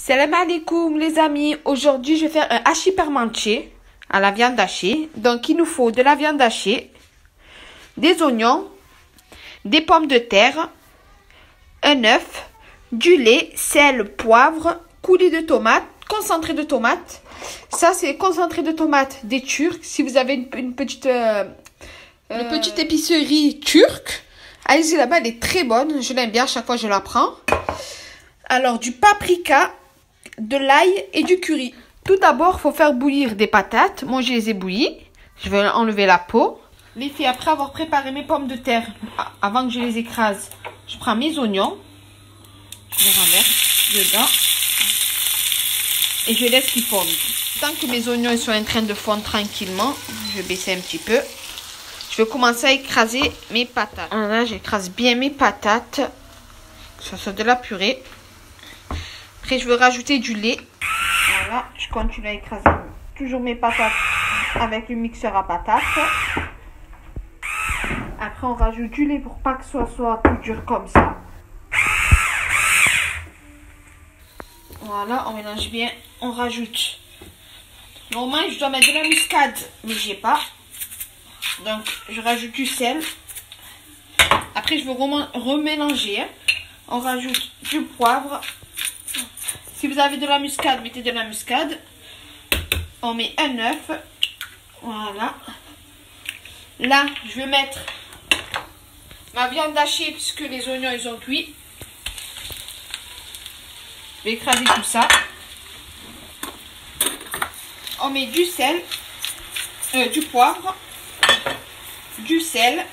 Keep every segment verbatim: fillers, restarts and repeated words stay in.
Salam alaikum les amis, aujourd'hui je vais faire un hachis parmentier à la viande hachée. Donc il nous faut de la viande hachée, des oignons, des pommes de terre, un œuf, du lait, sel, poivre, coulis de tomates, concentré de tomates. Ça c'est concentré de tomates des Turcs. Si vous avez une, une petite euh, euh, une petite épicerie turque, allez-y là-bas, elle est très bonne. Je l'aime bien, à chaque fois je la prends. Alors du paprika, de l'ail et du curry. Tout d'abord, il faut faire bouillir des patates. Moi, je les ai bouillies. Je vais enlever la peau. Les filles, après avoir préparé mes pommes de terre, avant que je les écrase, je prends mes oignons. Je les renverse dedans. Et je laisse qu'ils fondent. Tant que mes oignons sont en train de fondre tranquillement, je vais baisser un petit peu. Je vais commencer à écraser mes patates. Là, j'écrase bien mes patates. Que ce soit de la purée. Après, je veux rajouter du lait. Voilà, je continue à écraser toujours mes patates avec le mixeur à patates. Après, on rajoute du lait pour pas que ce soit tout dur comme ça. Voilà, on mélange bien. On rajoute. Normalement, je dois mettre de la muscade, mais j'ai pas. Donc, je rajoute du sel. Après, je veux remélanger. On rajoute du poivre. Si vous avez de la muscade, mettez de la muscade. On met un œuf. Voilà. Là, je vais mettre ma viande hachée puisque les oignons, ils ont cuit. Je vais écraser tout ça. On met du sel, euh, du poivre, du sel,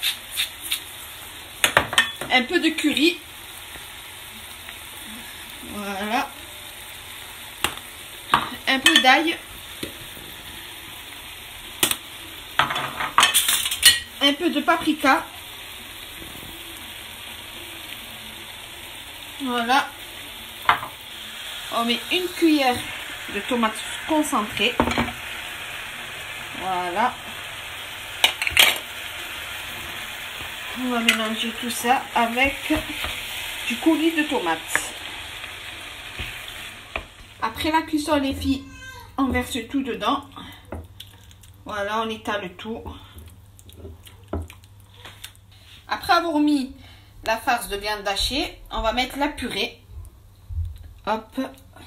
un peu de curry. Voilà. Un peu d'ail, un peu de paprika, voilà, on met une cuillère de tomates concentrées, voilà, on va mélanger tout ça avec du coulis de tomates. Après la cuisson, les filles, on verse tout dedans. Voilà, on étale tout. Après avoir mis la farce de viande hachée, on va mettre la purée. Hop.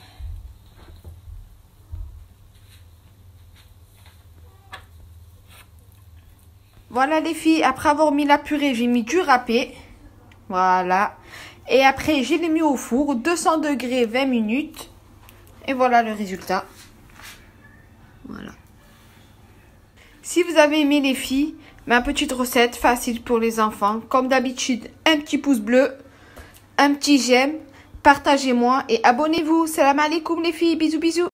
Voilà les filles, après avoir mis la purée, j'ai mis du râpé. Voilà. Et après, je l'ai mis au four, deux cents degrés, vingt minutes. Et voilà le résultat. Voilà. Si vous avez aimé les filles, ma petite recette facile pour les enfants. Comme d'habitude, un petit pouce bleu, un petit j'aime, partagez-moi et abonnez-vous. Salam alaikum les filles, bisous bisous.